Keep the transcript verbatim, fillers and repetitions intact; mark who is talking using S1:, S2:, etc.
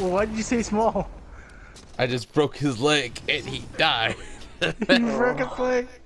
S1: Why did you say small?
S2: I just broke his leg and he died.
S1: You broke his leg.